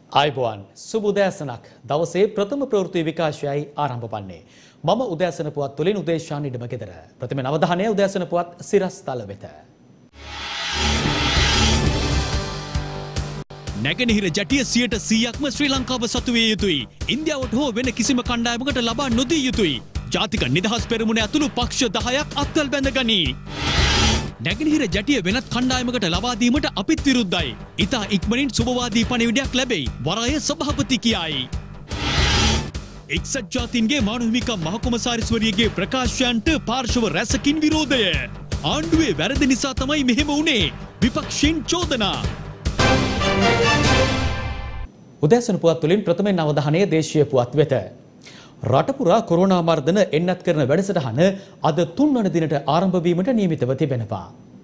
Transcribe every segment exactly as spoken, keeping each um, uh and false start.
ආයුබෝවන් සුබ උදෑසනක් දවසේ ප්‍රථම ප්‍රවෘත්ති විකාශයයි ආරම්භ වන්නේ. මම උදෑසන පුවත් තුලින් උදේශාන් ඉදම ගෙදර. ප්‍රථම අවධානය උදෑසන පුවත් සිරස්තල වෙත. නැගෙනහිර ජැටිය සියයට සීයක්ම ශ්‍රී ලංකාව සතු විය යුතුයි. ඉන්දියාවට හෝ වෙන කිසිම කණ්ඩායමකට ලබා නොදිය යුතුයි. ජාතික නිදහස් පෙරමුණ ඇතුළු පක්ෂ දහයක් අත්වල් බැඳ ගනී. නැගෙනහිර ජැටිය වෙනත් කණ්ඩායමකට ලබා දීමට අපිත් විරුද්ධයි. ඉතා ඉක්මනින් සුබවාදී පණිවිඩයක් ලැබෙයි. වරාය සභාපති කියයි. එක්සත් ජාතීන්ගේ මානව හිමිකම් මහකොමසාරිස්වරියගේ ප්‍රකාශයන්ට පාර්ශව රැසකින් විරෝධය. ආණ්ඩුවේ වැරදි නිසා තමයි මෙහෙම වුණේ. විපක්ෂයෙන් චෝදනා. උදෑසන පුවත් තුලින් ප්‍රථමයෙන් අවධානය දේශීය පුවත් වෙත. රට පුරා කොරෝනා මර්ධන එන්නත් කරන වැඩසටහන අද තුන්වන දිනට ආරම්භ වීමට නියමිතව තිබෙනවා.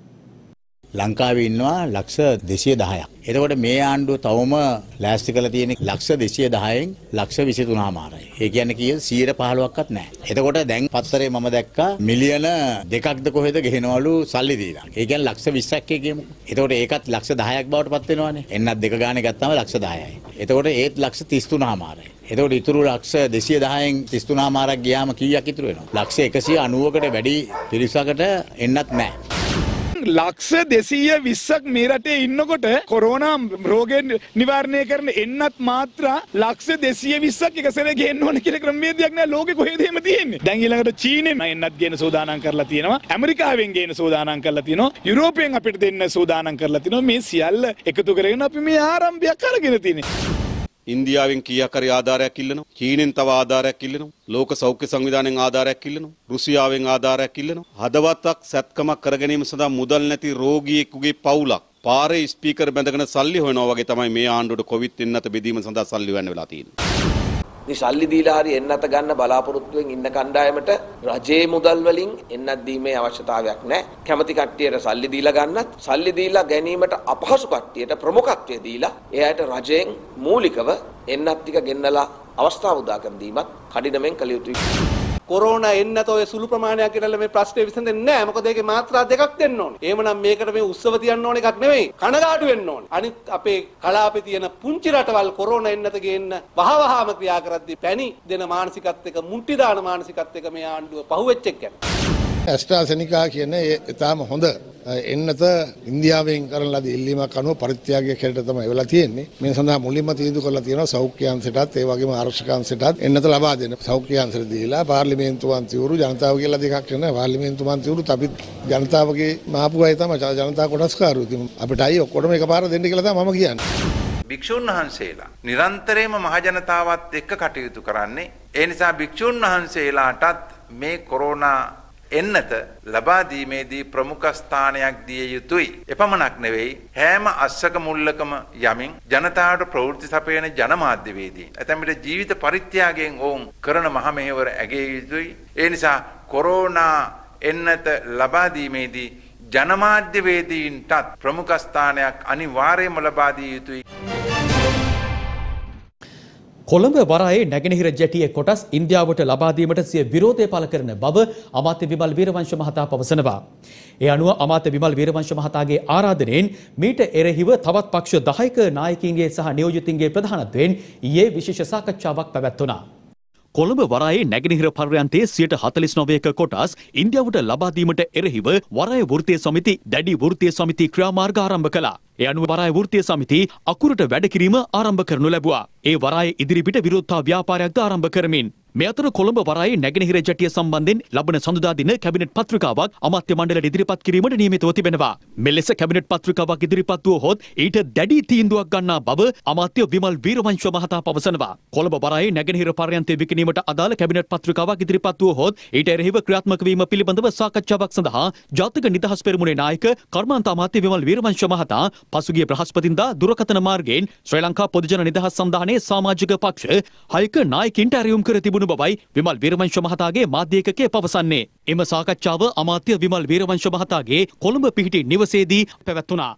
ලංකාවේ ඉන්නවා ලක්ෂ දෙසිය දහයක්. එතකොට මේ ආණ්ඩුව තවම ලෑස්ති කරලා තියෙන ලක්ෂ දෙසිය දහයෙන් ලක්ෂ විසිතුනමාරයි. ඒ කියන්නේ කීයද සියයට පහළොවක්වත් නැහැ. එතකොට දැන් පත්තරේ මම දැක්කා මිලියන දෙකක්ද කොහෙද ගෙනවලු සල්ලි දීලා. ඒ කියන්නේ ලක්ෂ විස්සක් කියමු. එතකොට ඒකත් ලක්ෂ දහයක් බවට පත් වෙනවානේ. එන්නත් දෙක ගානේ ගත්තාම ලක්ෂ දහයයි. එතකොට ඒත් ලක්ෂ තිස් තුනමාරයි. එතකොට ඉතුරු ලක්ෂ දෙසිය දහයෙන් තිස් තුනමාරක් ගියාම කීයක් ඉතුරු වෙනවද? ලක්ෂ එකසිය අනූවකට වැඩි පිරිසකට එන්නත් නැහැ. ලක්ෂ දෙසීය විස්සක් මේ රටේ ඉන්නකොට කොරෝනා රෝගය නිවාරණය කරන එන්නත් මාත්‍රා ලක්ෂ දෙසීය විස්සක් එක සැරේ ගේන්න ඕන කියලා ක්‍රමවේදයක් නෑ ලෝකෙ කොහෙද එහෙම තියෙන්නේ. දැන් ඊළඟට චීනෙන් එන්නත් ගේන සූදානම් කරලා තියෙනවා. ඇමරිකාවෙන් ගේන සූදානම් කරලා තියෙනවා. යුරෝපයෙන් අපිට දෙන්න සූදානම් කරලා තියෙනවා. මේ සියල්ල එකතු කරගෙන අපි මේ ආරම්භයක් අරගෙන තියෙන්නේ. ඉන්දියාවෙන් කීයක් හරි ආධාරයක් ඉල්ලනවා. චීනෙන් තව ආධාරයක් ඉල්ලනවා. ලෝක සෞඛ්‍ය සංවිධානයෙන් ආධාරයක් ඉල්ලනවා. රුසියාවෙන් ආධාරයක් ඉල්ලනවා. හදවතක් සැත්කමක් කර ගැනීම සඳහා මුදල් නැති රෝගියෙකුගේ පවුලක් පාරේ ස්පීකර් බැඳගෙන සල්ලි හොයනවා වගේ තමයි මේ ආණ්ඩුවට කොවිඩ් එන්නත බෙදීම සඳහා සල්ලි හොයන්න වෙලා තියෙන්නේ. මේ සල්ලි දීලා හරි එන්නත ගන්න බලාපොරොත්තුවෙන් ඉන්න කණ්ඩායමට රජයේ මුදල් වලින් එන්නත් දීමේ අවශ්‍යතාවයක් නැහැ. කැමති කට්ටියට සල්ලි දීලා ගන්නත් සල්ලි දීලා ගැනීමට අපහසු කට්ටියට ප්‍රමුඛත්වය දීලා එයාට රජයෙන් මූලිකව එන්නත් ටික ගෙන්නලා අවස්ථාව උදා කර දීමත් කඩිනමෙන් කළ යුතුයි. කොරෝනා එන්නත ඔය සුළු ප්‍රමාණයක් කියලා මේ ප්‍රශ්නේ විසඳෙන්නේ නැහැ. මොකද ඒකේ මාත්‍රා දෙකක් දෙන්න ඕනේ. එහෙමනම් මේකට මේ උත්සව තියන්න ඕන එකක් නෙවෙයි. කනගාටු වෙන්න ඕනේ. අනිත් අපේ කලාපේ තියෙන පුංචි රටවල් කොරෝනා එන්නත ගේන්න වහවහාම ක්‍රියා කරද්දී පැණි දෙන මානසිකත් එක මුට්ටි දාන මානසිකත් එක මේ ආණ්ඩුව පහුවෙච්ච එක ගැන. ඇස්ට්‍රාසෙනිකා කියන ඊටාම හොඳ එන්නත ඉන්දියාවෙන් කරන ලද ඉල්ලීමක් අනුව පරිත්‍යාගයක් හැටියට තමයි වෙලා තියෙන්නේ. මේ සඳහා මුලින්ම තීන්දුව කරලා තියෙනවා සෞඛ්‍ය අංශයටත් ඒ වගේම ආරක්ෂක අංශයටත් එන්නත ලබා දෙන්න. සෞඛ්‍ය අංශයට දීලා පාර්ලිමේන්තු මන්ත්‍රීවරු ජනතාව කියලා දෙකක් වෙනවා. පාර්ලිමේන්තු මන්ත්‍රීවරුත් අපි ජනතාවගේ මහපු අය තමයි ජනතා කොටස්කාරයෝ. ඉතින් අපිට අය ඔක්කොටම එකපාර දෙන්න කියලා තමයි මම කියන්නේ. භික්ෂුන් වහන්සේලා නිරන්තරයෙන්ම මහජනතාවත් එක්ක කටයුතු කරන්නේ. ඒ නිසා භික්ෂුන් වහන්සේලාටත් මේ කොරෝනා එන්නත ලබා දීමේදී ප්‍රමුඛ ස්ථානයක් දිය යුතුයි. එපමණක් නෙවෙයි හැම අස්සක මුල්ලකම යමින් ජනතාවට ප්‍රවෘත්ති සපයන ජනමාධ්‍යවේදී ඇතැම් විට ජීවිත පරිත්‍යාගයෙන් ඔවුන් කරන මහ මෙහෙවර ඇගේ යුතුයි. ඒ නිසා කොරෝනා එන්නත ලබා දීමේදී ජනමාධ්‍යවේදීන්ටත් ප්‍රමුඛ ස්ථානයක් අනිවාර්යයෙන්ම ලබා දිය යුතුයි. කොළඹ වරායේ නැගෙනහිර ජැටියේ කොටස් ඉන්දියාවට ලබා දීමට සිය විරෝධය පළ කරන බව අමාත්‍ය විමල් වීරවංශ මහතා පවසනවා. ඒ අනුව අමාත්‍ය විමල් වීරවංශ මහතාගේ ආරාධනයෙන් මීට එරෙහිව තවත් පක්ෂ දහයක නායකයින්ගේ සහ නියෝජිතින්ගේ ප්‍රධානත්වයෙන් ඊයේ විශේෂ සාකච්ඡාවක් පැවැත්වුණා. කොළඹ වරායේ නැගෙනහිර පර්යන්තයේ සියයට හතළිස් නවයක කොටස් ඉන්දියාවට ලබා දීමට එරෙහිව වරාය වෘත්තීය සමිති දැඩි වෘත්තීය සමිති ක්‍රියාමාර්ග ආරම්භ කළා. ඒ අනුව වරාය වෘත්තීය සමිති අකුරට වැඩ කිරීම ආරම්භ කරනු ලැබුවා. ඒ වරාය ඉදිරිපිට විරෝධතා ව්‍යාපාරයක්ද ආරම්භ කරමින් මේ අතර කොළඹ වරායේ නැගෙනහිර ජැටිය සම්බන්ධයෙන් ලබන සඳුදා දින කැබිනට් පත්‍රිකාවක් අමාත්‍ය මණ්ඩලයට ඉදිරිපත් කිරීමට නියමිතව තිබෙනවා. මෙලෙස කැබිනට් පත්‍රිකාවක් ඉදිරිපත් වුවහොත් ඊට දැඩි තීන්දුවක් ගන්නා බව අමාත්‍ය විමල් වීරවංශ මහතා පවසනවා. කොළඹ වරායේ නැගෙනහිර පර්යන්තයේ විකිණීමට අදාළ කැබිනට් පත්‍රිකාවක් ඉදිරිපත් වුවහොත් ඊට එරෙහිව ක්‍රියාත්මක වීම පිළිබඳව සාකච්ඡාවක් සඳහා ජාතික නිදහස් පෙරමුණේ නායක කර්මාන්ත අමාත්‍ය විමල් වීරවංශ මහතා පසුගිය බ්‍රහස්පතින්දා දුරකථන මාර්ගයෙන් ශ්‍රී ලංකා පොදුජන නිදහස් සන්ධානයේ සමාජික පක්ෂ හයක නායකින්ට ඇරයුම් කර තිබුණු බවයි විමල් වීරවංශ මහතාගේ මාධ්‍ය ඒකකයේ පවසන්නේ. එම සාකච්ඡාව අමාත්‍ය විමල් වීරවංශ මහතාගේ කොළඹ පිහිටි නිවසේදී පැවැත්වුණා.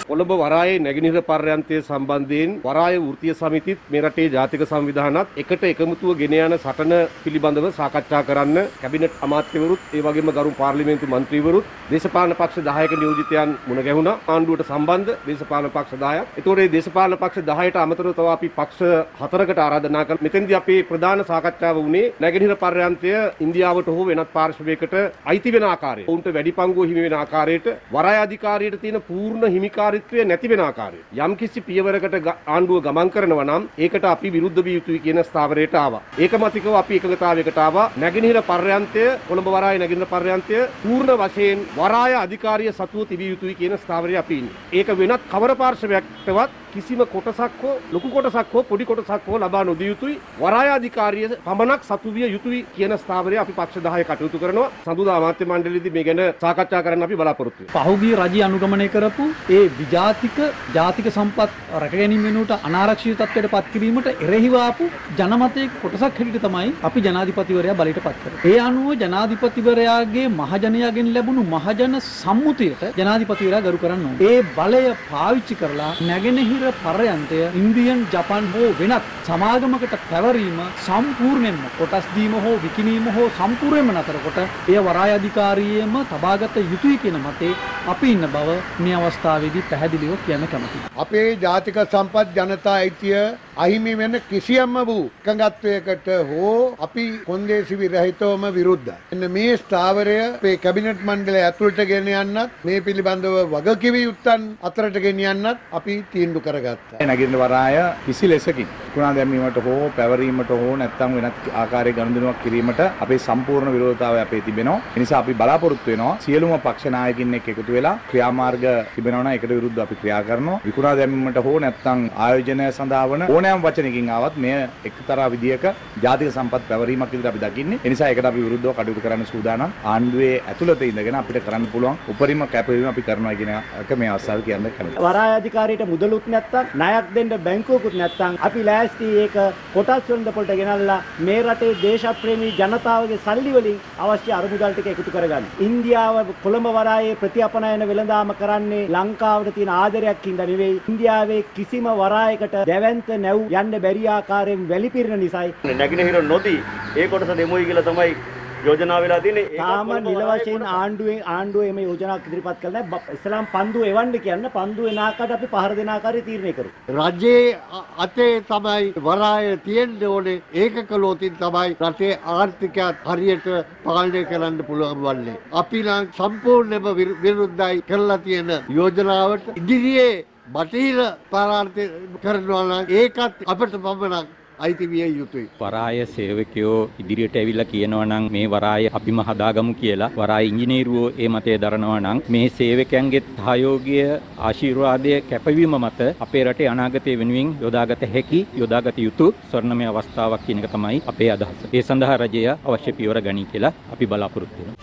කොළඹ වරායේ නැගෙනහිර පර්යන්තය සම්බන්ධයෙන් වරාය වෘත්තීය සමිතිත් මේ රටේ ජාතික සංවිධානත් එකට එකමුතුව ගෙන යන සටන පිළිබඳව සාකච්ඡා කරන්න කැබිනට් අමාත්‍යවරුත් ඒ වගේම ගරු පාර්ලිමේන්තු මන්ත්‍රීවරුත් දේශපාලන පක්ෂ දහයක නියෝජිතයන් මුණ ගැහුණා. ආණ්ඩුවට සම්බන්ධ දේශපාලන පක්ෂ දහයක්. ඒතකොට මේ දේශපාලන පක්ෂ දහයට අමතරව තව අපි පක්ෂ හතරකට ආරාධනා කළා. මෙතෙන්දී අපේ ප්‍රධාන සාකච්ඡාව වුණේ නැගෙනහිර පර්යන්තය ඉන්දියාවට හෝ වෙනත් පාර්ශවයකට අයිති වෙන ආකාරය. ඔවුන්ට වැඩි පංගුව හිමි වෙන ආකාරයට වරාය අධිකාරියට තියෙන පූර්ණ හිමිකාරීත්වය නැති වෙන ආකාරයට යම්කිසි පියවරකට ආණ්ඩුව ගමන් කරනවා නම් ඒකට අපි විරුද්ධ විය යුතුයි කියන ස්ථාවරයට ආවා. ඒකමතිකව අපි එකඟතාවයකට ආවා. නැගෙනහිර පර්යන්තය කොළඹ වරාය නැගෙනහිර පර්යන්තය පූර්ණ වශයෙන් වරාය අධිකාරිය සතුව තිබිය යුතුයි කියන ස්ථාවරය අපි ඉන්නේ. ඒක වෙනත් කවර පාර්ශවයකටවත් කිසිම කොටසක් හෝ ලොකු කොටසක් හෝ පොඩි කොටසක් හෝ ලබා නොදිය යුතුයි. වරාය අධිකාරිය පමණක් සතු විය යුතුයි කියන ස්ථාවරය අපි පක්ෂ දහය කටයුතු කරනවා. සඳුදා අමාත්‍ය මණ්ඩලයේදී මේ ගැන සාකච්ඡා කරන්න අපි බලාපොරොත්තු වෙනවා. පහුගිය රජය අනුගමනය කරපු ඒ විජාතික ජාතික සම්පත් රැකගැනීම වෙනුවට අනාරක්ෂිත තත්ත්වයට පත් කිරීමට එරෙහිව ආපු ජනමතයේ කොටසක් හැටියට තමයි අපි ජනාධිපතිවරයා බලයට පත් කරන්නේ. ඒ අනුව ජනාධිපතිවරයාගේ මහජනයාගෙන් ලැබුණු මහජන සම්මුතියට ජනාධිපතිවරයා ගරු කරන්න ඕනේ. ඒ බලය පාවිච්චි කරලා නැගෙනහිර පර්යන්තය ඉන්දියන් ජපාන් හෝ වෙනත් සමාගමකට පැවරීම සම්පූර්ණයෙන්ම කොටස් දීම හෝ විකිණීම හෝ සම්පූර්ණයෙන්ම නතර කොට එය වරාය අධිකාරියේම තබාගත යුතුයි කියන මතේ අපි ඉන්න බව මේ අවස්ථාවේදී පැහැදිලිව කියන්න කැමතියි. අපේ ජාතික සම්පත් ජනතා අයිතිය අහිමි වෙන කිසියම්ම වූ එකඟත්වයකට හෝ අපි කොන්දේසි විරහිතවම විරුද්ධයි. එන්න මේ ස්ථාවරය අපේ කැබිනට් මණ්ඩලය ඇතුළට ගෙන යන්නත් මේ පිළිබඳව වගකිව යුත්තන් අතරට ගෙන යන්නත් අපි තීන්දුව කරගත්තා. නැගෙනහිර වරාය කිසි ලෙසකින් විකුණා දැමීමට හෝ පැවරීමට හෝ නැත්නම් වෙනත් ආකාරයක ගනුදෙනුවක් කිරීමට අපේ සම්පූර්ණ විරෝධතාවය අපේ තිබෙනවා. ඒ නිසා අපි බලාපොරොත්තු වෙනවා සියලුම පක්ෂ නායකින් එක්ක එකතු වෙලා ක්‍රියාමාර්ග තිබෙනවා නම් ඒකට විරුද්ධව අපි ක්‍රියා කරනවා. විකුණා දැමීමට හෝ නැත්නම් ආයෝජනය සඳහා වන ඕනෑම වචනකින් ආවත් මෙය එක්තරා විදියක ජාතික සම්පත් පැවරීමක් විදිහට අපි දකින්නේ. ඒ නිසා ඒකට අපි විරුද්ධව කටයුතු කරන්න සූදානම්. ආණ්ඩුවේ ඇතුළත ඉඳගෙන අපිට කරන්න පුළුවන් උපරිම කැපවීම අපි කරනවා කියන එක මේ අවස්ථාවේ කියන්න කැමතියි. වරාය අධිකාරියට මුදලුත් නැත්තම් ණයක් දෙන්න බැංකුවකුත් නැත්තම් අපි ලෑස්ති ඒක කොටස් වෙළඳපොළට ගෙනල්ලා මේ රටේ දේශප්‍රේමී ජනතාවගේ සල්ලි වලින් අවශ්‍ය අරමුදල් ටික එකතු කරගන්න. ඉන්දියාව කොළඹ වරායේ ප්‍රතිඅපනයන වෙළඳාම කරන්නේ ලංකාවට තියෙන ආදරයක් හින්දා නෙවෙයි. ඉන්දියාවේ කිසිම වරායකට දැවැන්ත නැව් යන්න බැරි ආකාරයෙන් වැලිපිරෙන නිසායි. නැගෙනහිර නොදී ඒ කොටස දෙමුයි කියලා තමයි යෝජනා වෙලා තියෙන්නේ. තාම නිල වශයෙන් ආණ්ඩුවේ ආණ්ඩුවේ මේ යෝජනාවක් ඉදිරිපත් කළා නැහැ. ඉස්ලාම් පන්දු එවන්න කියන්න පන්දු එන ආකාරයට අපි පහර දෙන ආකාරය තීරණය කරමු. රජයේ අතේ තමයි වරාය තියෙන්න ඕනේ. ඒක කළොත් තමයි රටේ ආර්ථිකයත් හරියට පාලනය කරන්න පුළුවන් වන්නේ. අපි නම් සම්පූර්ණයෙන්ම විරුද්ධයි කරලා තියෙන යෝජනාවට. ඉදිරියේ බටහිර පරාර්ථ කරනවා නම් ඒකත් අපිට පමණක් අයිති විය යුතුයි. වරාය සේවකයෝ ඉදිරියට ඇවිල්ලා කියනවා නම් මේ වරාය අපිම හදාගමු කියලා වරාය ඉංජිනේරුවෝ ඒ මතය දරනවා නම් මේ සේවකයන්ගේ සහයෝගය ආශිර්වාදය කැපවීම මත අපේ රටේ අනාගතය වෙනුවෙන් යොදාගත හැකි යොදාගත යුතු ස්වර්ණමය අවස්ථාවක් කියන එක තමයි අපේ අදහස. ඒ සඳහා රජය අවශ්‍ය පියවර ගනී කියලා අපි බලාපොරොත්තු වෙනවා.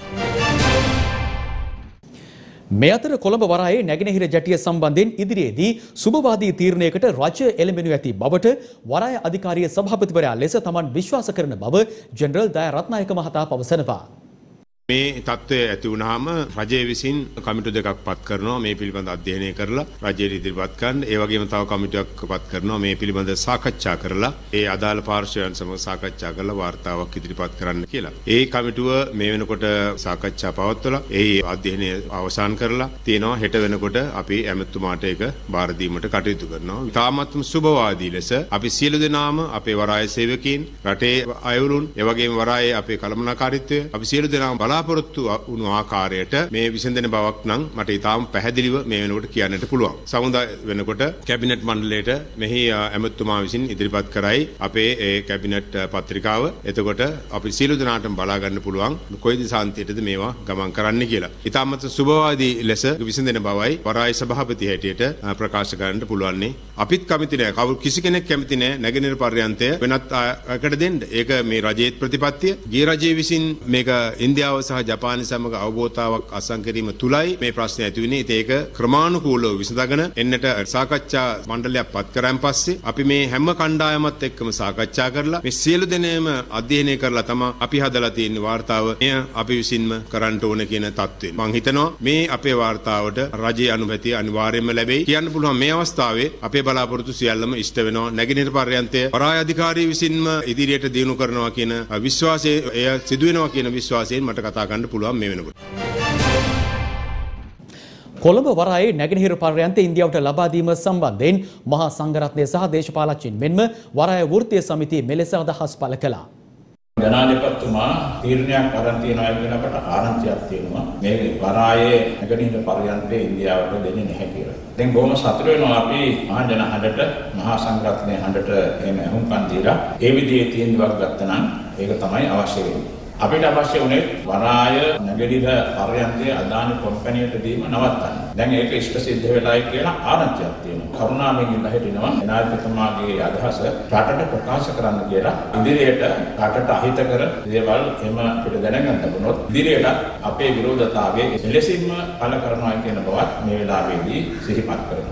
මේ අතර කොළඹ වරායේ නැගෙනහිර ජැටිය සම්බන්ධයෙන් ඉදිරියේදී සුබවාදී තීරණයකට රජය එළඹෙනු ඇති බවට වරාය අධිකාරිය සභාපතිවරයා ලෙස තමන් විශ්වාස කරන බව ජෙනරල් දයා රත්නායක මහතා පවසනවා. මේ තත්ත්වය ඇති වුණාම රජය විසින් කමිටු දෙකක් පත් කරනවා මේ පිළිබඳ අධ්‍යයනය කරලා රජයට ඉදිරිපත් කරන්න. ඒ වගේම තව කමිටුවක් පත් කරනවා මේ පිළිබඳ සාකච්ඡා කරලා ඒ අදාළ පාර්ශ්වයන් සමග සාකච්ඡා කරලා වාර්තාවක් ඉදිරිපත් කරන්න කියලා. ඒ කමිටුව මේ වෙනකොට සාකච්ඡා පවත්වලා ඒ අධ්‍යයනය අවසන් කරලා තියෙනවා. හෙට වෙනකොට අපි ඇමතුමාට ඒක බාර දීමට කටයුතු කරනවා. තාමත්ම සුබවාදී ලෙස අපි සියලු දෙනාම අපේ වරාය සේවකීන් රටේ අයවලුන් ඒ වගේම වරායේ අපේ කළමනාකාරීත්වය අපි සියලු දෙනාම බලාපොරොත්තු වුණු ආකාරයට මේ විසඳන බවක් නම් මට ඉතාම පැහැදිලිව මේ වෙනකොට කියන්නට පුළුවන්. සමුදා වෙනකොට කැබිනට් මණ්ඩලයට මෙහි ඇමතුමා විසින් ඉදිරිපත් කරයි අපේ ඒ කැබිනට් පත්‍රිකාව. එතකොට අපි සියලු දෙනාටම බලා ගන්න පුළුවන් කොයි දිශාන්තයටද මේවා ගමන් කරන්න කියලා. ඉතාමත් සුබවාදී ලෙස විසඳන බවයි වරාය සභාපති හැටියට ප්‍රකාශ කරන්න පුළුවන්නේ. අපිත් කැමති නෑ. කවුරු කිසි කෙනෙක් කැමති නෑ නැගෙනහිර පර්යන්තය වෙනත් අයකට දෙන්න. ඒක මේ රජයේ ප්‍රතිපත්තිය. ගිය රජයේ විසින් මේක ඉන්දියාව සහ ජපානය සමග අවබෝධතාවක් අත්සන් කිරීම තුලයි මේ ප්‍රශ්නේ ඇති වෙන්නේ. ඒක ක්‍රමානුකූලව විසඳගෙන එන්නට සාකච්ඡා මණ්ඩලයක් පත් කරන් පස්සේ අපි මේ හැම කණ්ඩායමත් එක්කම සාකච්ඡා කරලා මේ සියලු දෙනාම අධ්‍යයනය කරලා තමයි අපි හදලා තියෙන වාර්තාව මෙය අපි විසින්ම කරන්න ඕන කියන තත්ත්වෙ. මම හිතනවා මේ අපේ වාර්තාවට රජයේ අනුමැතිය අනිවාර්යයෙන්ම ලැබෙයි. කියන්න පුළුවන් මේ අවස්ථාවේ අපේ බලාපොරොත්තු සියල්ලම ඉෂ්ට වෙනවා. නැගෙනහිර පර්යන්තය වරාය අධිකාරී විසින්ම ඉදිරියට දියුණු කරනවා කියන විශ්වාසය එය සිදු වෙනවා කියන විශ්වාසයෙන් මට කතා කරන්න පුළුවන් මේ වෙනකොට. කොළඹ වරායේ නැගෙනහිර පර්යන්තය ඉන්දියාවට ලබා දීම සම්බන්ධයෙන් මහා සංඝරත්නය සහ දේශපාලකයන් මෙන්ම වරාය වෘත්තීය සමිතිය මෙලෙස අදහස් පළ කළා. ජනාධිපතිතුමා තීරණයක් අරන් තියනවා කියනකට ආරංචියක් තියෙනවා මේ වරායේ නැගෙනහිර පර්යන්තය ඉන්දියාවට දෙන්නේ නැහැ කියලා. දැන් බොහොම සතුටු වෙනවා අපි මහා ජන හඬට මහා සංඝරත්නය හඬට එහෙම අහුම්කම් දීලා ඒ විදිහේ තීන්දුවක් ගත්තා නම් ඒක තමයි අවශ්‍ය වෙන්නේ. අපිට අවශ්‍ය වුණේ වරාය නැගෙනහිර පර්යන්තයේ අදාන කොම්පැනියට දීම නවත්තන්න. දැන් ඒක ඉෂ්ට සිද්ධ වෙලායි කියලා ආරංචියක් තියෙනවා. කරුණාවෙන් ඉල්ලා හිටිනවා ජනාධිපතිතුමාගේ අදහස රටට ප්‍රකාශ කරන්න කියලා. ඉදිරියට රටට අහිතකර දේවල් එම අපිට දැනගන්න ලැබුණොත් ඉදිරියට අපේ විරෝධතාවයේ එලෙසින්ම පළ කරනවා කියන බවත් මේ වෙලාවේදී සිහිපත් කරනවා.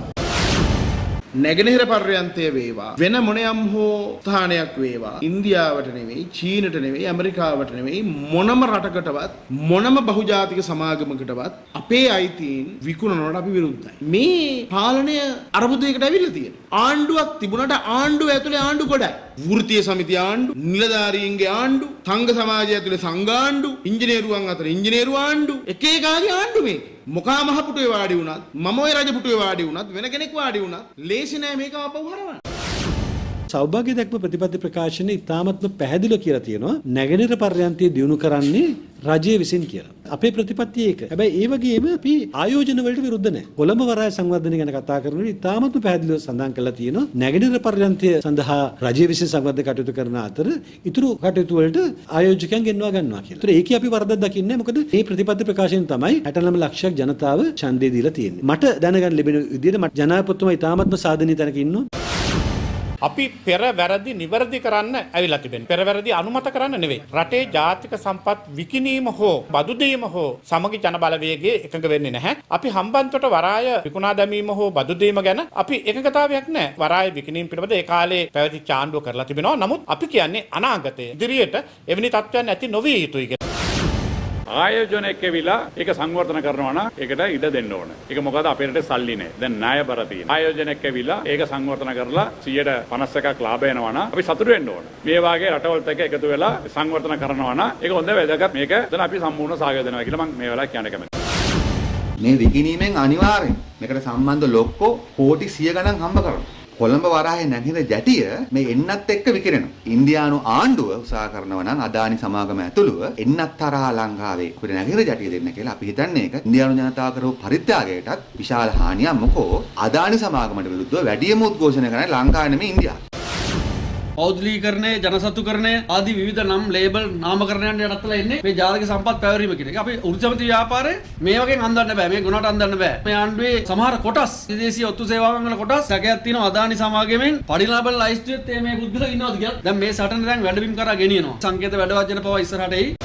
නැගෙනහිර පර්යන්තය වේවා වෙන මොනියම් හෝ ස්ථානයක් වේවා ඉන්දියාවට නෙවෙයි චීනට නෙවෙයි ඇමරිකාවට නෙවෙයි මොනම රටකටවත් මොනම බහුජාතික සමාගමකටවත් අපේ අයිතීන් විකුණනවට අපි විරුද්ධයි. මේ පාලනය අරබුදයකට ඇවිල්ලා තියෙනවා. ආණ්ඩුවක් තිබුණාට ආණ්ඩුව ඇතුලේ ආණ්ඩු ගොඩයි. වෘත්තීය සමිතිය ආණ්ඩු, නිලධාරීන්ගේ ආණ්ඩු, සංඝ සමාජය ඇතුලේ සංඝාණ්ඩු, ඉංජිනේරුවන් අතර ඉංජිනේරු ආණ්ඩු, එක එකාගේ ආණ්ඩු මේ. මොකා මහ පුටුවේ වාඩි වුණත්, මම ඔය රජ පුටුවේ වාඩි වුණත්, වෙන කෙනෙක් වාඩි වුණත්, ලේසි නෑ මේක අපව හරවන්න. සෞභාග්‍ය දැක්ම ප්‍රතිපත්ති ප්‍රකාශනයේ ඉතාමත්ම පැහැදිලිව කියලා තියෙනවා නැගෙනහිර පර්යන්තය දියුණු කරන්නේ රජය විසින් කියලා. අපේ ප්‍රතිපත්තිය ඒක. හැබැයි ඒ වගේම අපි ආයෝජන වලට විරුද්ධ නැහැ. කොළඹ වරාය සංවර්ධනය ගැන කතා කරනකොට ඉතාමත්ම පැහැදිලිව සඳහන් කරලා තියෙනවා නැගෙනහිර පර්යන්තය සඳහා රජය විසින් සංවර්ධන කටයුතු කරන අතර ඉතුරු කටයුතු වලට ආයෝජකයන් ගෙන්වා ගන්නවා කියලා. ඒතර ඒකේ අපි වරදක් දකින්නේ මොකද මේ ප්‍රතිපත්ති ප්‍රකාශනයෙන් තමයි හැට නවය ලක්ෂයක් ජනතාව ඡන්දය දීලා තියෙන්නේ. මට දැනගන්න ලැබෙන විදිහට මට ජනාධිපතිතුමා ඉතාමත්ම සාධනීය තැනක ඉන්නවා. අපි පෙර වැරදි නිවැරදි කරන්න ඇවිල්ලා තිබෙනවා. පෙර වැරදි අනුමත කරන්න නෙවෙයි. රටේ ජාතික සම්පත් විකිණීම හෝ බදු දීම හෝ සමගි ජන බලවේගයේ එකඟ වෙන්නේ නැහැ. අපි හම්බන්තොට වරාය විකුණා දැමීම හෝ බදු දීම ගැන අපි එකඟතාවයක් නැහැ. වරාය විකිණීම පිළිබඳ ඒ කාලේ පැවතිච්ච ආණ්ඩුව කරලා තිබෙනවා. නමුත් අපි කියන්නේ අනාගතයේ ඉදිරියට එවැනි තත්ත්වයන් ඇති නොවිය යුතුයි කියලා. ආයෝජනයක් ඇවිලා ඒක සංවර්ධන කරනවා නම් ඒකට ඉඩ දෙන්න ඕන. ඒක මොකද අපේ රටේ සල්ලි නැහැ. දැන් ණය බර තියෙනවා. ආයෝජනයක් ඇවිලා ඒක සංවර්ධන කරලා සියයට පනස් එකක් ලාභ වෙනවා නම් අපි සතුටු වෙන්න ඕන. මේ වාගේ රටවලත් එක්ක එකතු වෙලා සංවර්ධන කරනවා නම් ඒක හොඳ වැදගත්. මේක දැන් අපි සම්පූර්ණ සහයෝගය දෙනවා කියලා මම මේ වෙලාවේ කියන්න කැමතියි. මේ විකිණීමෙන් අනිවාර්යෙන් මේකට සම්බන්ධ ලොක්කෝ කෝටි සිය ගණන් හම්බ කරනවා. කොළඹ වරායේ නැහිර ජැටිය මේ එන්නත් එක්ක විකිරෙනවා. ඉන්දියානු ආණ්ඩුව උත්සාහ කරනවා නම් අදානි සමාගම ඇතුළුව එන්නත් තරහා ලංකාවේ අපිට නැහිර ජැටිය දෙන්න කියලා අපි හිතන්නේ ඒක ඉන්දියානු ජනතාව කරපු පරිත්‍යාගයටත් විශාල හානියක්. මොකෝ අදානි සමාගමට විරුද්ධව වැඩිම උද්ඝෝෂණය කරන්නේ ලංකාව නෙමෙයි ඉන්දියාව. පෞද්ගලීකරණය, ජනසතුකරණය ආදී විවිධ නම් ලේබල් නාමකරණයන් යටතලා ඉන්නේ මේ ජාතික සම්පත් පැවරීම කියන එක. අපි වෘත්තිසමිති ව්‍යාපාරේ මේ වගේ අන්දන්න බෑ. මේ ගුණට අන්දන්න බෑ. මේ ආණ්ඩුවේ සමහර කොටස් විදේශීය ඔත්තු සේවාවන් වල කොටස් සැකයක් තියෙනවා අදානි සමාගමෙන් පරිලාබල ලයිස්තුවෙත් මේ පුද්ගලයෝ ඉන්නවද කියලා. දැන් මේ සටන දැන් වැඩබිම් කරා ගෙනියනවා. සංකේත වැඩවර්ජන පව ඉස්සරහට එයි.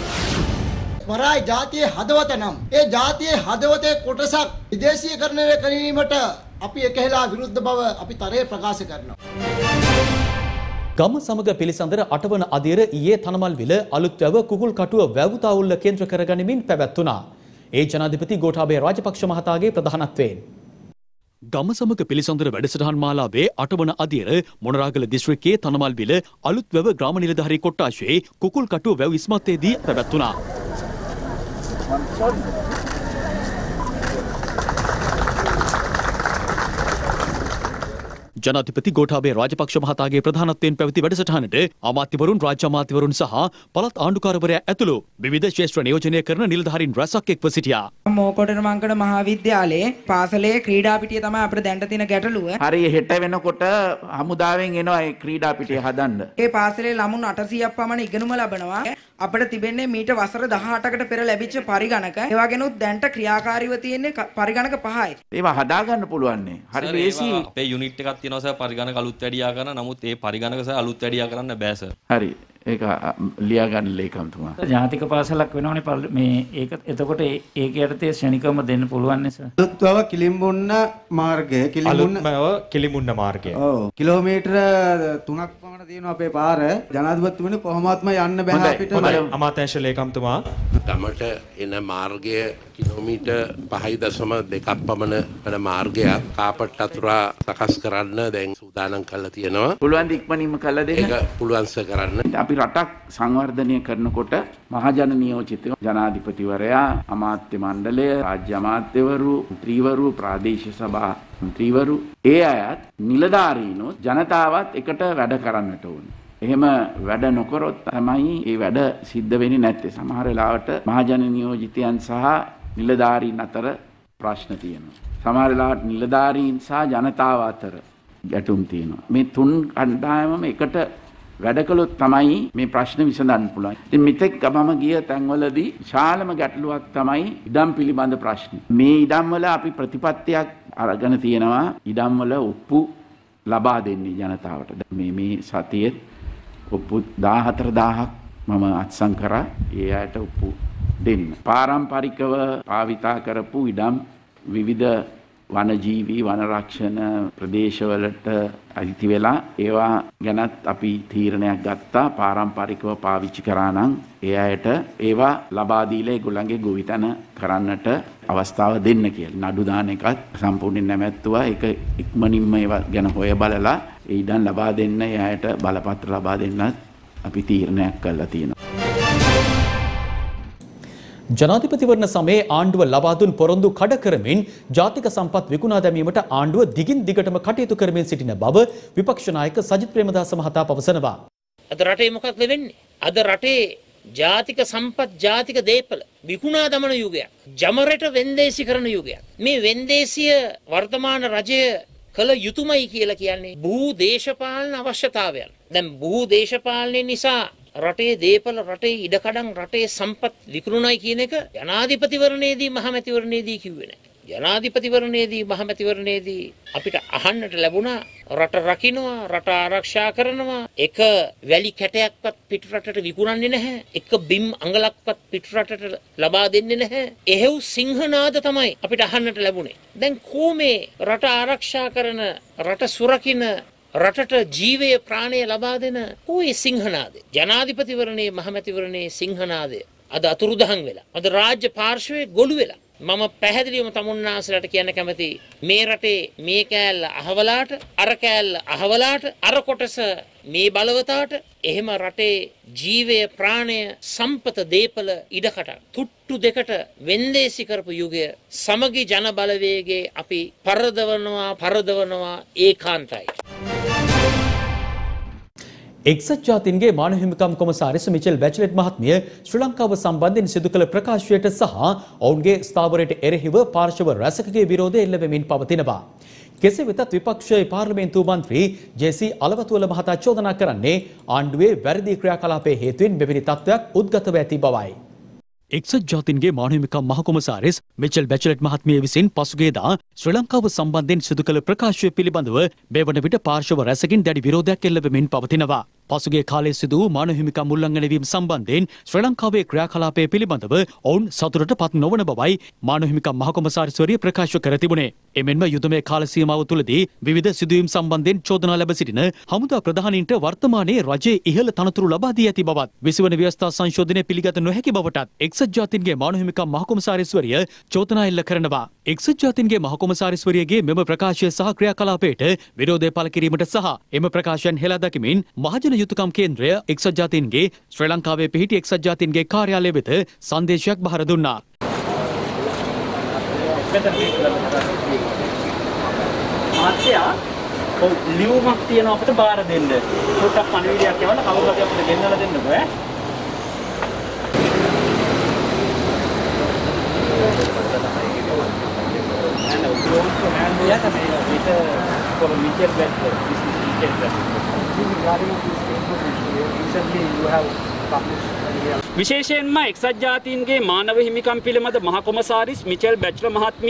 වරාය ජාතියේ හදවත නම් ඒ ජාතියේ හදවතේ කොටසක් විදේශීකරණය කිරීමට අපි එකහෙලා විරුද්ධ බව අපි තරයේ ප්‍රකාශ කරනවා. ගම සමග පිළිසඳර අටවන අදියර ඊයේ තනමල්විල අලුත්වැව කුකුල් කටුව වැව්තාවුල්ල කේන්ද්‍ර කරගනිමින් පැවැත්වුණා. ඒ ජනාධිපති ගෝඨාභය රාජපක්ෂ මහතාගේ ප්‍රධානත්වයෙන්. ගම සමග පිළිසඳර වැඩසටහන් මාලාවේ අටවන අදියර මොනරාගල දිස්ත්‍රික්කයේ තනමල්විල අලුත්වැව ග්‍රාම නිලධාරී කොට්ටාශයේ කුකුල් කටුව වැව් ඉස්මත්තේදී පැවැත්වුණා. ජනාධිපති ගෝඨාභය රාජපක්ෂ මහතාගේ ප්‍රධානත්වයෙන් පැවති වැඩසටහනට අමාත්‍යවරුන්, රාජ්‍ය අමාත්‍යවරුන් සහ පළාත් ආණ්ඩුකාරවරයා ඇතුළු විවිධ ක්ෂේත්‍ර නියෝජනය කරන නිලධාරීන් රැසක් එක්ව සිටියා. මෝකොඩර මංකඩ මහාවිද්‍යාලයේ පාසලේ ක්‍රීඩා පිටිය තමයි අපිට දැනට තියෙන ගැටලුව. හරි හෙට වෙනකොට හමුදාවෙන් එනවා ඒ ක්‍රීඩා පිටිය හදන්න. ඒ පාසලේ ළමුන් අටසීයක් පමණ ඉගෙනුම ලබනවා. අපිට තිබෙන්නේ මීට වසර දහඅටකට පෙර ලැබිච්ච පරිගණක. ඒ වගේනොත් දැනට ක්‍රියාකාරීව තියෙන්නේ පරිගණක පහයි. ඒවා හදාගන්න පුළුවන් නේ. හරි ලේසි. අපේ යුනිට් එකක් තියෙනවා සර් පරිගණක අලුත් වැඩියා කරන. නමුත් ඒ පරිගණක සර් අලුත් වැඩියා කරන්න බෑ සර්. හරි. ඒක ලියා ගන්න ලේකම්තුමා. ජාතික පාසලක් වෙනවනේ මේ ඒක එතකොට ඒක යටතේ ශ්‍රේණිකවම දෙන්න පුළුවන් නේ සර්. අලුත්වව කිලිම්බුන්න මාර්ගය කිලිම්බුන්න අලුත්වව කිලිම්බුන්න මාර්ගය. ඔව් කිලෝමීටර තුනක් පමණ තියෙනවා අපේ පාර. ජනාධිපතිතුමනි කොහොමත්ම යන්න බෑ අපිට. අමාත්‍යාංශ ලේකම්තුමා ගමට එන මාර්ගය කිලෝමීටර් පහයි දශම දෙකක් පමණ වන මාර්ගයක් කාපට් අතුරා සකස් කරන්න දැන් සූදානම් කරලා තියෙනවා. පුළුවන් ද ඉක්මනින්ම කළා දෙන්න. ඒක පුළුවන් ස කරන්න. අපි රටක් සංවර්ධනය කරනකොට මහජන නියෝජිත ජනාධිපතිවරයා, අමාත්‍ය මණ්ඩලය, රාජ්‍ය අමාත්‍යවරු, මන්ත්‍රීවරු, ප්‍රාදේශීය සභා මන්ත්‍රීවරු, ඒ අයත් නිලධාරීනොත් ජනතාවත් එකට වැඩ කරන්නට ඕනේ. එහෙම වැඩ නොකරොත් තමයි මේ වැඩ සිද්ධ වෙන්නේ නැත්තේ. සමහර වෙලාවට මහජන නියෝජිතයන් සහ නිලධාරීන් අතර ප්‍රශ්න තියෙනවා. සමහර වෙලාවට නිලධාරීන් සහ ජනතාව අතර ගැටුම් තියෙනවා. මේ තුන් කණ්ඩායමම එකට වැඩ කළොත් තමයි මේ ප්‍රශ්න විසඳන්න පුළුවන්. ඉතින් මෙතෙක් ගමම ගිය තැන්වලදී විශාලම ගැටලුවක් තමයි ඉඩම් පිළිබඳ ප්‍රශ්න. මේ ඉඩම් වල අපි ප්‍රතිපත්තියක් අරගෙන තියෙනවා. ඉඩම් වල ඔප්පු ලබා දෙන්නේ ජනතාවට. මේ මේ සතියේ ඔප්පු දාහතර දාහක් මම අත්සන් කරා. ඒ අයට ඔප්පු දෙන්න. පාරම්පරිකව භාවිතා කරපු ඉඩම් විවිධ වනජීවී වනරක්ෂණ ප්‍රදේශවලට අයිති වෙලා ඒවා ගැනත් අපි තීරණයක් ගත්තා. පාරම්පරිකව පාවිච්චි කරා නම් ඒ අයට ඒවා ලබා දීලා ඒගොල්ලන්ගේ ගොවිතැන කරන්නට අවස්ථාව දෙන්න කියලා. නඩු දාන එකත් සම්පූර්ණයෙන් නැවැත්තුවා. ඒක ඉක්මනින්ම ඒවා ගැන හොය බලලා ඒ ඉඩම් ලබා දෙන්න, ඒ අයට බලපත්‍ර ලබා දෙන්නත් අපි තීරණයක් කළා තියෙනවා. ජනාධිපතිවරණ සමයේ ආණ්ඩුව ලබා දුන් පොරොන්දු කඩ කරමින් ජාතික සම්පත් විකුණා දැමීමට ආණ්ඩුව දිගින් දිගටම කටයුතු කරමින් සිටින බව විපක්ෂ නායක සජිත් ප්‍රේමදාස මහතා පවසනවා. අද රටේ මොකක්ද වෙන්නේ? අද රටේ ජාතික සම්පත් ජාතික දේපල විකුණා දමන යුගයක්. ජමරට වෙන්දේසි කරන යුගයක්. මේ වෙන්දේසිය වර්තමාන රජය කළ යුතුයමයි කියලා කියන්නේ බහු දේශපාලන අවශ්‍යතාවයන්. දැන් බහු දේශපාලනය නිසා රටේ දේපල, රටේ ඉඩකඩම්, රටේ සම්පත් විකුණුණයි කියන එක ජනාධිපතිවරණයේදී මහමැතිවරණයේදී කිව්වේ නැහැ. ජනාධිපතිවරණයේදී මහමැතිවරණයේදී අපිට අහන්නට ලැබුණා රට රකින්නවා, රට ආරක්ෂා කරනවා, එක වැලි කැටයක්වත් පිටරටට විකුණන්නේ නැහැ, එක බිම් අඟලක්වත් පිටරටට ලබා දෙන්නේ නැහැ. එහෙව් සිංහනාද තමයි අපිට අහන්නට ලැබුණේ. දැන් කොහොමේ රට ආරක්ෂා කරන, රට සුරකින්න, රටට ජීවය ප්‍රාණය ලබා දෙන කොයි සිංහනාදේ? ජනාධිපතිවරණයේ මහමැතිවරණයේ සිංහනාදය අද අතුරුදහන් වෙලා, අද රාජ්‍ය පාර්ශවයේ ගොළු වෙලා. මම පැහැදිලිවම තමුන්නාසලට කියන්න කැමති මේ රටේ මේ කෑල්ල අහවලාට, අර කෑල්ල අහවලාට, අර කොටස මේ බලවතාට, එහෙම රටේ ජීවය ප්‍රාණය සම්පත දේපල ඉඩකට තුට්ටු දෙකට වෙන්දේසි කරපු යුගය සමගි ජන බලවේගයේ අපි පරදවනවා පරදවනවා ඒකාන්තයි. එක්සත් ජාතීන්ගේ මානව හිමිකම් කොමසාරිස් මිචෙල් බැචලට් මහත්මිය ශ්‍රී ලංකාව සම්බන්ධයෙන් සිදු කළ ප්‍රකාශයට සහ ඔවුන්ගේ ස්ථාවරයට එරෙහිව පාර්ශව රැසකගේ විරෝධය එල්ල වෙමින් පවතිනවා. කෙසේ වෙතත් විපක්ෂයේ පාර්ලිමේන්තු මන්ත්‍රී ජේ.සී. අලවතුවල මහතා චෝදනා කරන්නේ ආණ්ඩුවේ වැරදි ක්‍රියාකලාපයේ හේතුවෙන් මෙවැනි තත්ත්වයක් උද්ගතව ඇති බවයි. එක්සත් ජාතීන්ගේ මානව හිමිකම් මහකොමසාරිස් මිචෙල් බැචලට් මහත්මිය විසින් පසුගියදා ශ්‍රී ලංකාව සම්බන්ධයෙන් සිදු කළ ප්‍රකාශය පිළිබඳව මේ වන විට පාර්ශව රැසකින් දැඩි විරෝධයක් එල්ල වෙමින් පවතිනවා. පසුගිය කාලයේ සිදු වූ මානව හිමිකම් උල්ලංඝනය වීම සම්බන්ධයෙන් ශ්‍රී ලංකාවේ ක්‍රියාකලාපය පිළිබඳව ඔවුන් සතුටට පත් නොවන බවයි මානව හිමිකම් මහකොමසාරිස්වරිය ප්‍රකාශ කර තිබුණේ. එමෙන්ම යුදමේ කාල සීමාව තුළදී විවිධ සිදුවීම් සම්බන්ධයෙන් චෝදනා ලැබ සිටින හමුදා ප්‍රධානීන්ට වර්තමානයේ රජයේ ඉහළ තනතුරු ලබා දී ඇති බවත් විසිවන ව්‍යවස්ථා සංශෝධනය පිළිගත නොහැකි බවටත් එක්සත් ජාතීන්ගේ මානව හිමිකම් මහකොමසාරිස්වරිය චෝදනා එල්ල කරනවා. එක්සත් ජාතීන්ගේ මහකොමසාරිස්වරියගේ මෙම ප්‍රකාශය සහ ක්‍රියාකලාපයට විරෝධය පළ කිරීමට සහ එම ප්‍රකාශයන් හෙලා දකිමින් මහජන යුතුකම් කේන්ද්‍රය එක්සත් ජාතීන්ගේ ශ්‍රී ලංකාවේ පිහිටි එක්සත් ජාතීන්ගේ කාර්යාලය වෙත සංදේශයක් බහර දුන්නා. මාත්‍යා ඔව් ලියුමක් තියෙනවා අපිට බාර දෙන්න. පොඩ්ඩක් පණිවිඩයක් යවන්න කවුරුහරි අපිට ගෙන්නලා දෙන්නකෝ ඈ. විශේෂයෙන්ම එක්සත් ජාතීන්ගේ මානව හිමිකම් පිළිබඳ මහ කොමසාරිස් මිචෙල් බැච්ලර් මහත්මිය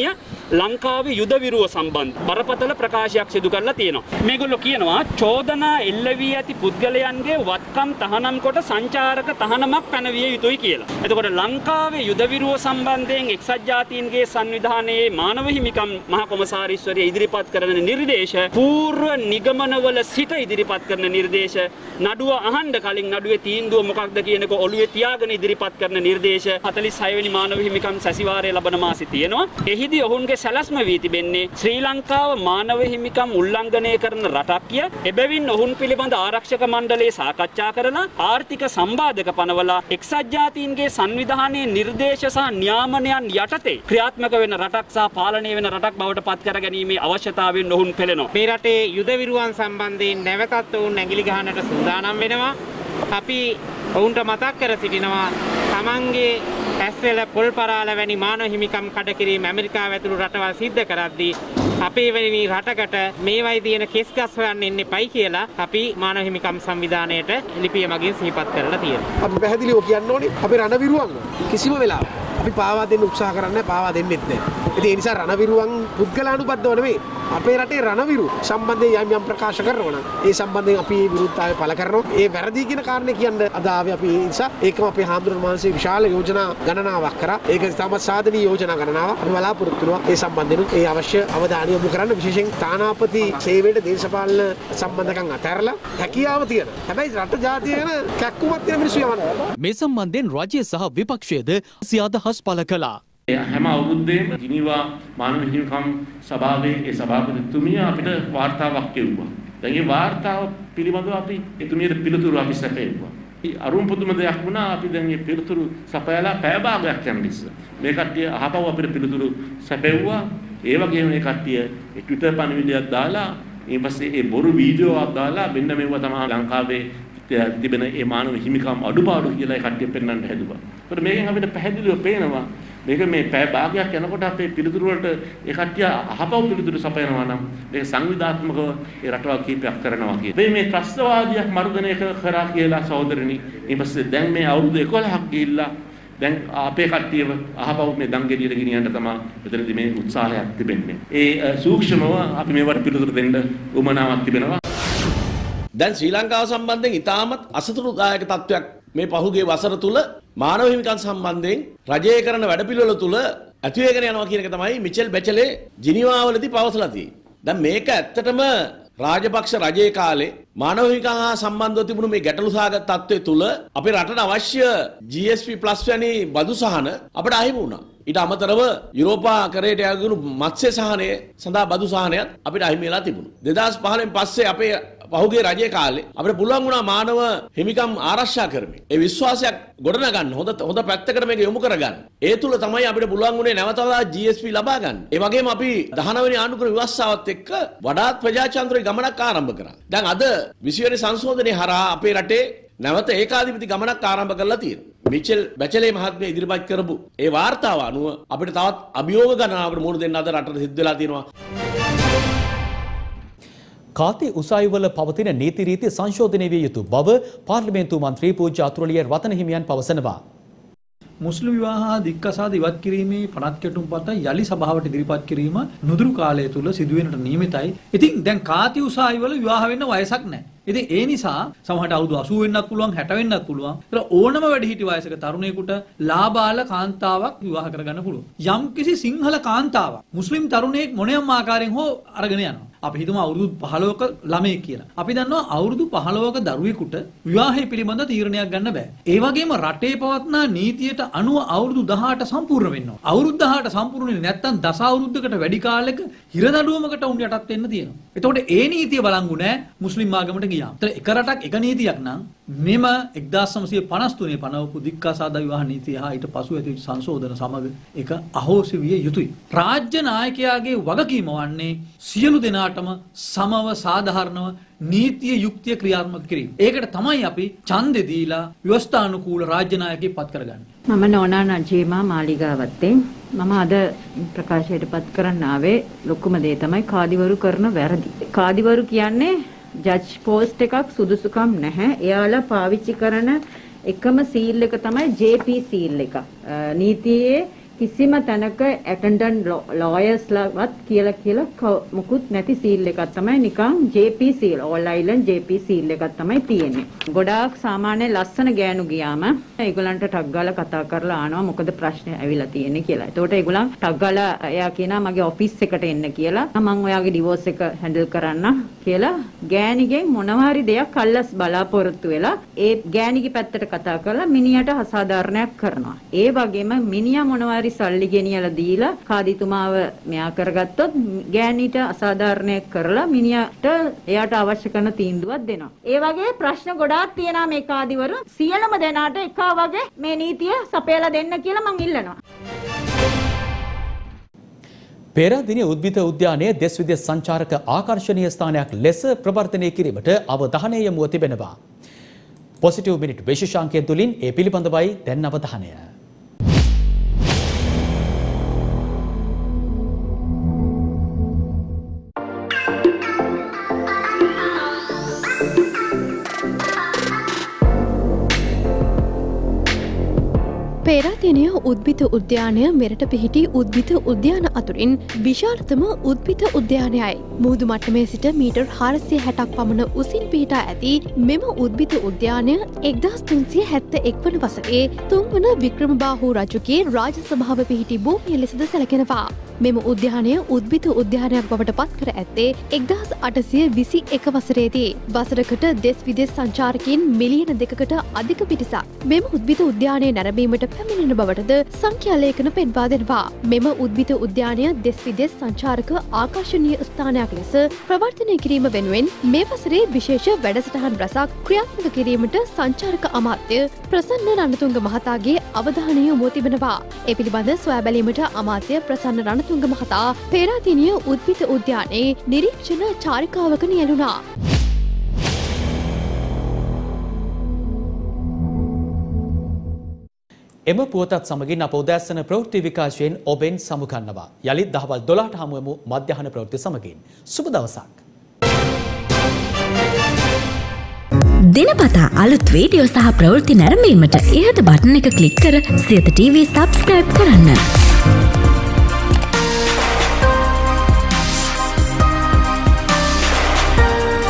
ලංකාවේ යුද විරුව සම්බන්ධ බරපතල ප්‍රකාශයක් සිදු කරලා තියෙනවා. මේගොල්ලෝ කියනවා චෝදනා එල්ල වී ඇති පුද්ගලයන්ගේ වත්කම් තහනම් කොට සංචාරක තහනමක් පැනවිය යුතුයි කියලා. එතකොට ලංකාවේ යුද විරුව සම්බන්ධයෙන් එක්සත් ජාතීන්ගේ සංවිධානයේ මානව හිමිකම් මහ කොමසාරිස්වරිය ඉදිරිපත් කරන නිර්දේශ පූර්ව නිගමනවල සිට ඉදිරිපත් කරන නිර්දේශ නඩුව අහන්න කලින් නඩුවේ තීන්දුව මොකක්ද කියනක ඔළුවේ තියාගෙන ඉදිරිපත් කරන නිර්දේශ හතළිස් හය වෙනි මානව හිමිකම් සැසිවාරයේ ලබන මාසෙ තියෙනවා. එහිදී ඔවුන්ගේ සැලැස්ම වී තිබෙන්නේ ශ්‍රී ලංකාව මානව හිමිකම් උල්ලංඝනය කරන රටක් කිය. එබැවින් ඔවුන් පිළිබඳ ආරක්ෂක මණ්ඩලයේ සාකච්ඡා කරලා ආර්ථික සම්බාධක පනවලා එක්සත් ජාතීන්ගේ සංවිධානයේ නිර්දේශ සහ නියාමනයන් යටතේ ක්‍රියාත්මක වෙන රටක් සහ පාලනය වෙන රටක් බවට පත් කර ගැනීමේ අවශ්‍යතාවයෙන් ඔවුන් පෙළෙනවා. මේ රටේ යුද විරුවන් සම්බන්ධයෙන් නැවතත් ඔවුන් ඇඟිලි ගහන්නට සූදානම් වෙනවා. අපි ඔවුන්ට මතක් කර සිටිනවා තමන්ගේ ඇස්වල පොල් පරාල වැනි මානව හිමිකම් කඩකිරීම ඇමරිකාව ඇතුළු රටවල් සිද්ධ කරද්දී අපේ වැනි රටකට මේවයි තියෙන කෙස් ගස් හොයන්න එන්න එපයි කියලා අපි මානව හිමිකම් සංවිධානයට ලිපිය මගින් සිහිපත් කරලා තියෙනවා. අපි පැහැදිලිව කියන්න ඕනේ අපි රණවිරුවන් කිසිම වෙලාවක අපි පාවා දෙන්න උත්සාහ කරන්නේ පාවා දෙන්නෙත් නැහැ. ඉතින් ඒ නිසා රණවිරුවන් පුද්ගලානුබද්ධව නෙවෙයි අපේ රටේ රණවිරු සම්බන්ධයෙන් යම් යම් ප්‍රකාශ කරනවා නම් ඒ සම්බන්ධයෙන් අපි විරුද්ධතාවය පළ කරනවා. ඒ වැරදි කියන කාරණේ කියන්න අද ආවේ අපි ඒ නිසා ඒකම අපේ හාමුදුරුවෝ වහන්සේ විශාල යෝජනා ගණනාවක් කරා. ඒක තමයි සාධනීය යෝජනා ගණනාවක්. අපි බලාපොරොත්තු වෙනවා ඒ සම්බන්ධයෙන් ඒ අවශ්‍ය අවධානය යොමු කරන්න විශේෂයෙන් තානාපති සේවයට දේශපාලන සම්බන්ධකම් අතහැරලා හැකියාව තියෙන. හැබැයි රට ජාතිය ගැන කැක්කුමක් තියෙන මිනිස්සු යවන්න. මේ සම්බන්ධයෙන් රජය සහ විපක්ෂයේද සියදහස් පළ කළා. හැම අවුරුද්දේම ජිනීවා මානව හිමිකම් සභාවේ ඒ සභාපතිතුමිය අපිට වාර්තාවක් කියුවා. දැන් මේ වාර්තාව පිළිබඳව අපි එතුමියට පිළිතුරු අපි සැපෙව්වා. ඒ අරුම් පුදුම දෙයක් වුණා. අපි දැන් මේ පිළිතුරු සපයලා පැය භාගයක් යන නිසා මේ කට්ටිය අහපව අපිට පිළිතුරු සැපෙව්වා. ඒ වගේම මේ කට්ටිය ඒ Twitter පණිවිඩයක් දාලා ඊට පස්සේ ඒ බොරු වීඩියෝවක් දාලා මෙන්න මේවා තමයි ලංකාවේ තිබෙන ඒ මානව හිමිකම් අඩුපාඩු කියලා ඒ කට්ටිය පෙන්වන්න හැදුවා. ඒකට මේකෙන් අපිට පැහැදිලිව පේනවා මේක මේ පැය භාගයක් යනකොට අපේ පිළිතුරු වලට ඒ කට්ටිය අහපව පිළිතුරු සපයනවා නම් මේක සංවිධාත්මකව ඒ රටවල් කීපයක් කරනවා කියන. මේ මේ ත්‍රස්තවාදියක් මර්ධනය කරා කියලා සහෝදරනි ඊපස්සේ දැන් මේ අවුරුදු එකොළහක් ගිහිල්ලා දැන් අපේ කට්ටියව අහපව මේ දංගෙඩියට ගෙනියන්න තමයි මෙතනදී මේ උත්සාහයක් තිබෙන්නේ. ඒ සූක්ෂමව අපි මේවට පිළිතුරු දෙන්න උවමනාවක් තිබෙනවා. දැන් ශ්‍රී ලංකාව සම්බන්ධයෙන් ඉතාමත් අසතුටුදායක තත්ත්වයක් මේ පහුගිය වසර තුල මානව හිමිකම් සම්බන්ධයෙන් රජය කරන වැඩපිළිවෙල තුල ඇති වෙගෙන යනවා කියන එක තමයි මිචෙල් බැචලේ ජිනීවාවලදී පවසලා තියෙන්නේ. දැන් මේක ඇත්තටම රාජපක්ෂ රජයේ කාලේ මානව හිමිකම් හා සම්බන්ධව තිබුණු මේ ගැටලු සහගත තත්ත්වයේ තුල අපේ රටට අවශ්‍ය ජී එස් පී ප්ලස් වැනි බදු සහන අපට අහිමි වුණා. ඊට අමතරව යුරෝපා කරේට යගුණු මත්ස්‍ය සහනය සඳහා බදු සහනයත් අපිට අහිමි වෙලා තිබුණා. දෙදාස් පහළෙන් පස්සේ අපේ පහුගිය රජයේ කාලේ අපිට පුළුවන් වුණා මානව හිමිකම් ආරක්ෂා කරමින් ඒ විශ්වාසයක් ගොඩනගන්න හොඳ හොඳ පැත්තකට මේක යොමු කරගන්න. ඒ තුල තමයි අපිට පුළුවන් වුණේ නැවත වඩා ජී එස් පී ලබා ගන්න. ඒ වගේම අපි දහනව වෙනි ආණ්ඩුක්‍රම ව්‍යවස්ථාවත් එක්ක වඩාත් ප්‍රජාතන්ත්‍රයේ ගමනක් ආරම්භ කරා. දැන් අද විසි වෙනි සංශෝධනයේ හරහා අපේ රටේ නැවත ඒකාධිපති ගමනක් ආරම්භ කරලා තියෙනවා. මිචෙල් බැචලේ මහත්මිය ඉදිරිපත් කරපු ඒ වාර්තාව අනුව අපිට තවත් අභියෝග ගණනාවකට මුහුණ දෙන්න අද රටට සිද්ධ වෙලා තියෙනවා. කාතේ උසාවිවල පවතින නීති රීති සංශෝධනය විය යුතු බව පාර්ලිමේන්තු මන්ත්‍රී පූජ්‍ය අතුරුලිය රතන හිමියන් පවසනවා. මුස්ලිම් විවාහ දික්කසාද ඉවත් කිරීමේ පනත් කෙටුම්පත යලි සභාවට ඉදිරිපත් කිරීම නුදුරු කාලය තුල සිදුවෙනට නියමිතයි. ඉතින් දැන් කාති උසාවිවල විවාහ වෙන්න වයසක් නැහැ. ඉතින් ඒ නිසා සමහරට අවුරුදු අසූ වෙන්නත් පුළුවන් හැට වෙන්නත් පුළුවන්. ඒතර ඕනම වැඩිහිටි වයසක තරුණයෙකුට ලාබාල කාන්තාවක් විවාහ කරගන්න පුළුවන්. යම්කිසි සිංහල කාන්තාවක් මුස්ලිම් තරුණයෙක් මොනියම් ආකාරයෙන් හෝ අරගෙන යනවා. අපි හිතමු අවුරුදු පහළොවක ළමයෙක් කියලා. අපි දන්නවා අවුරුදු පහළොවක දරුවෙකුට විවාහය පිළිබඳ තීරණයක් ගන්න බෑ. ඒ වගේම රටේ පවත්නා නීතියට අනුව අවුරුදු දහඅට සම්පූර්ණ වෙන්න ඕන. අවුරුදු දහඅට සම්පූර්ණ වෙන්නේ නැත්නම් දස අවුරුද්දකට වැඩි කාලයක හිරදඬුවමකට උන් යටත් වෙන්න තියෙනවා. එතකොට ඒ නීතිය බලංගු නෑ මුස්ලිම් ආගමට ගියාම. ඒතර එක රටක් එක නීතියක් නම් මෙම එක්දාස් නවසිය පනස් තුනේ පනවපු දික්කසාද විවාහ නීතිය හා ඊට පසු ඇති සංශෝධන සමග ඒක අහෝසි විය යුතුයි. රාජ්‍ය නායකයාගේ වගකීම වන්නේ සියලු දෙනාටම සමව සාධාරණව නීතිය යුක්තිය ක්‍රියාත්මක කිරීම. ඒකට තමයි අපි ඡන්දෙ දීලා ව්‍යවස්ථානුකූල රාජ්‍ය නායකයෙක් පත් කරගන්නේ. මම නෝනා නජීමා මාලිගාවත්තේ මම අද ප්‍රකාශයට පත් කරන්න ආවේ ලොකුම දේ තමයි කාදිවරු කරන වැරදි. කාදිවරු කියන්නේ ජජ් පෝස්ට් එකක් සුදුසුකම් නැහැ. එයාලා පාවිච්චි කරන එකම සීල් එක තමයි ජේ පී සීල් එක. නීතියේ කිසිම තැනක ඇටෙන්ඩන්ට් ලෝයර්ස්ලාවත් කියලා කියලා මුකුත් නැති සීල් එකක් තමයි නිකන් J P seal all island J P seal එකක් තමයි තියෙන්නේ. ගොඩාක් සාමාන්‍ය ලස්සන ගෑනු ගියාම ඒගොල්ලන්ට ටක් ගාලා කතා කරලා ආනවා මොකද ප්‍රශ්නේ ඇවිල්ලා තියෙන්නේ කියලා. එතකොට ඒගොල්ලන් ටක් ගාලා එයා කියනවා මගේ ඔෆිස් එකට එන්න කියලා. මම ඔයාගේ ඩිවෝර්ස් එක හැන්ඩල් කරන්න කියලා ගෑණිගෙන් මොනවා හරි දෙයක් අල්ලස් බලාපොරොත්තු වෙලා ඒ ගෑණිගේ පැත්තට කතා කරලා මිනිහට අසාධාරණයක් කරනවා. ඒ වගේම මිනිහා මොනවා හරි සල්ලි ගෙනියලා දීලා කාදිතුමාව මෙයා කරගත්තොත් ගෑණිට අසාධාරණයක් කරලා මිනිහට එයාට අවශ්‍ය කරන තීන්දුවක් දෙනවා. ඒ වගේ ප්‍රශ්න ගොඩාක් තියෙනවා මේ කාදිවරු. සියලුම දෙනාට එක වගේ මේ නීතිය සපයලා දෙන්න කියලා මං ඉල්ලනවා. පෙරදින උද්භිත උද්‍යානයේ දෙස් විදෙස් සංචාරක ආකර්ෂණීය ස්ථානයක් ලෙස ප්‍රවර්ධනය කිරීමට අවධානය යොමුව තිබෙනවා. පොසිටිව් මිනිට් විශේෂාංකය තුලින් ඒ පිළිබඳවයි දැන් අවධානය. පේරාදෙණිය උද්භිත උද්‍යානය මෙරට පිහිටි උද්භිත උද්‍යාන අතුරින් විශාලතම උද්භිත උද්‍යානයයි. මුහුදු මට්ටමේ සිට මීටර් හාරසිය හැටක් පමණ උසින් පිහිටා ඇති මෙම උද්භිත උද්‍යානය එක්දහස් තුන්සිය හැත්තෑ එක් වන වසරේ තුන්වන වික්‍රමබාහු රජුගේ රාජ සභාව පිහිටි භූමිය ලෙසද සැලකෙනවා. මෙම උද්‍යානය උද්භිත උද්‍යානයක් බවට පත් කර ඇත්තේ එක්දහස් අටසිය විසි එක වසරේදී. වසරකට දෙස් විදෙස් සංචාරකයන් මිලියන දෙකකට අධික පිරිසක් මෙම උද්භිත උද්‍යානය නැරඹීමට පැමිණෙන බවටද සංඛ්‍යාලේඛන පෙන්වා දෙනවා. මෙම උද්භිත උද්‍යානය දෙස් විදෙස් සංචාරක ආකර්ෂණීය ස්ථානයක් ලෙස ප්‍රවර්ධනය කිරීම වෙනුවෙන් මේ වසරේ විශේෂ වැඩසටහන් රැසක් ක්‍රියාත්මක කිරීමට සංචාරක අමාත්‍ය ප්‍රසන්න රණතුංග මහතාගේ අවධානය යොමු තිබෙනවා. ඒ පිළිබඳ සොයා බැලීමට අමාත්‍ය ප්‍රසන්න රණතුංග තුංග මහතා පේරාදෙණිය උද්භිත උද්‍යානයේ නිරීක්ෂණ චාරිකාවක නියැලුණා. එම පුවතත් සමගින් අප උදෑසන ප්‍රවෘත්ති විකාශයෙන් ඔබෙන් සමුගන්නවා. යළිත් දහවල් දොළහට හමුවෙමු මධ්‍යහන ප්‍රවෘත්ති සමගින්. සුබ දවසක්. දිනපතා අලුත් වීඩියෝ සහ ප්‍රවෘත්ති නැරඹීමට ඉහත බටන් එක ක්ලික් කර සියත ටීවී සබ්ස්ක්‍රයිබ් කරන්න.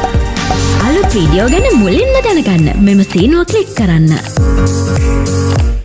අලුත් වීඩියෝ ගැන මුලින්ම දැනගන්න මෙම සීනුව ක්ලික් කරන්න.